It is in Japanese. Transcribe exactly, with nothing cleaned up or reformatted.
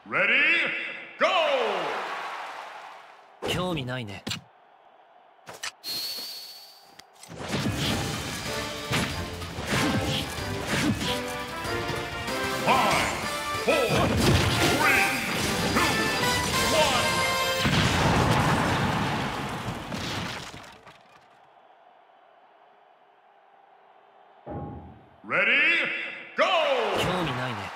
Ready, go! 興味ないね。 Five, four, three, two, one. Ready, go! 興味ないね。